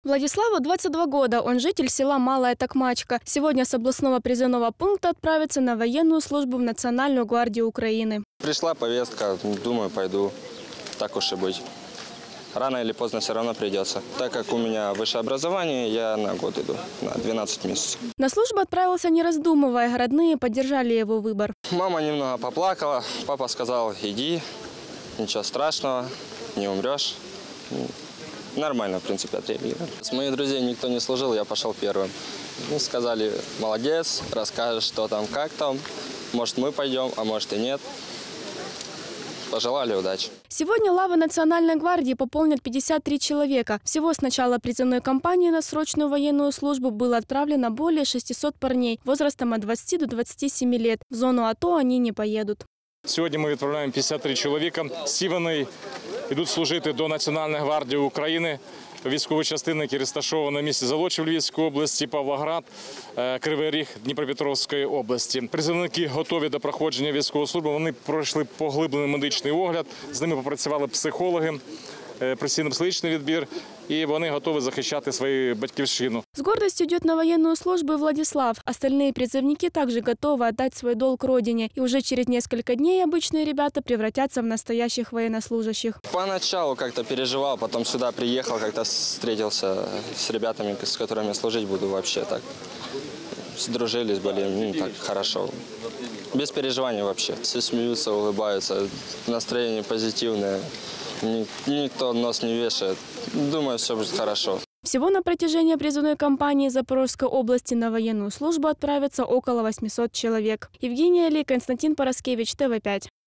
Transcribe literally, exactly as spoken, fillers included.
Владиславу двадцать два года, он житель села Малая Токмачка. Сегодня с областного призывного пункта отправится на военную службу в Национальную гвардию Украины. Пришла повестка, думаю, пойду, так уж и быть. Рано или поздно все равно придется. Так как у меня высшее образование, я на год иду, на двенадцать месяцев. На службу отправился не раздумывая, родные поддержали его выбор. Мама немного поплакала, папа сказал: иди, ничего страшного, не умрешь. Нормально, в принципе, отреагировали. С моих друзей никто не служил, я пошел первым. Ну, сказали: молодец, расскажешь, что там, как там. Может, мы пойдем, а может и нет. Пожелали удачи. Сегодня лавы Национальной гвардии пополнят пятьдесят три человека. Всего с начала призывной кампании на срочную военную службу было отправлено более шестисот парней возрастом от двадцати до двадцати семи лет. В зону АТО они не поедут. Сьогодні ми відправляємо п'ятдесят три чоловіка. Всі вони йдуть служити до Національної гвардії України. Військові частини, які розташовані на місці Золочів Львівської області, Павлоград, Кривий Ріг Дніпропетровської області. Призовники готові до проходження військової служби. Вони пройшли поглиблений медичний огляд, з ними попрацювали психологи, професійно-психологічний відбір, и вони готові захищати свою батьківщину. С гордостью идет на военную службу и Владислав. Остальные призывники также готовы отдать свой долг родине. И уже через несколько дней обычные ребята превратятся в настоящих военнослужащих. Поначалу как-то переживал, потом сюда приехал, как-то встретился с ребятами, с которыми служить буду вообще так. Сдружились, были, ну, так хорошо. Без переживаний вообще. Все смеются, улыбаются, настроение позитивное. Никто нос не вешает. Думаю, все будет хорошо. Всего на протяжении призывной кампании Запорожской области на военную службу отправится около восьмисот человек. Евгения Ли, Константин Пороскевич, Т В пять.